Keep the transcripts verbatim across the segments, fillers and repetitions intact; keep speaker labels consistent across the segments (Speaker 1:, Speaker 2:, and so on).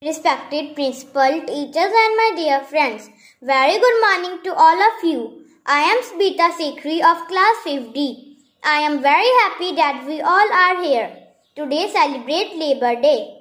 Speaker 1: Respected principal, teachers and my dear friends, very good morning to all of you. I am Smita Sekhri of class fifth D. I am very happy that we all are here. Today celebrate Labour Day.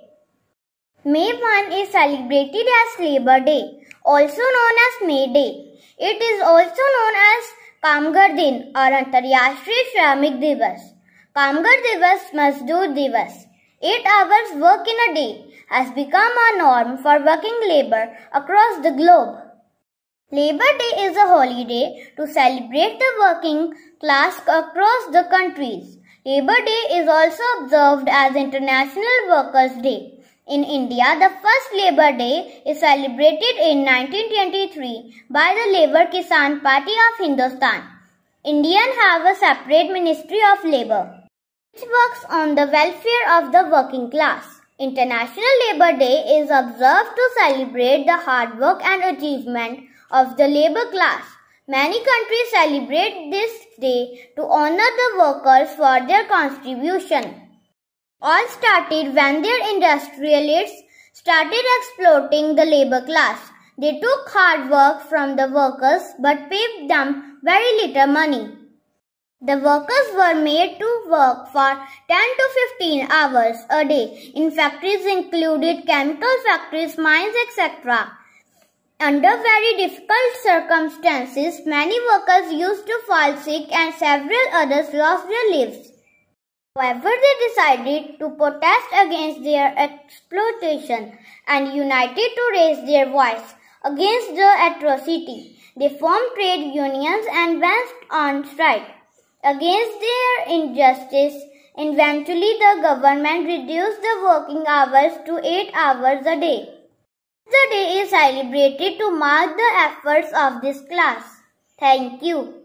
Speaker 1: May first is celebrated as Labour Day, also known as May Day. It is also known as Kamgar Din or Antarrashtriya Shramik Divas. Kamgar Divas, Mazdoor Divas. Eight hours work in a day has become a norm for working labor across the globe. Labour Day is a holiday to celebrate the working class across the countries. Labour Day is also observed as International Workers' Day. In India, the first Labour Day is celebrated in nineteen twenty-three by the Labour Kisan Party of Hindustan. Indians have a separate Ministry of Labour, which works on the welfare of the working class. International Labour Day is observed to celebrate the hard work and achievement of the labour class. Many countries celebrate this day to honour the workers for their contribution. All started when their industrialists started exploiting the labour class. They took hard work from the workers but paid them very little money. The workers were made to work for ten to fifteen hours a day in factories included chemical factories, mines, et cetera. Under very difficult circumstances, many workers used to fall sick and several others lost their lives. However, they decided to protest against their exploitation and united to raise their voice against the atrocity. They formed trade unions and went on strike against their injustice. Eventually, the government reduced the working hours to eight hours a day. The day is celebrated to mark the efforts of this class. Thank you.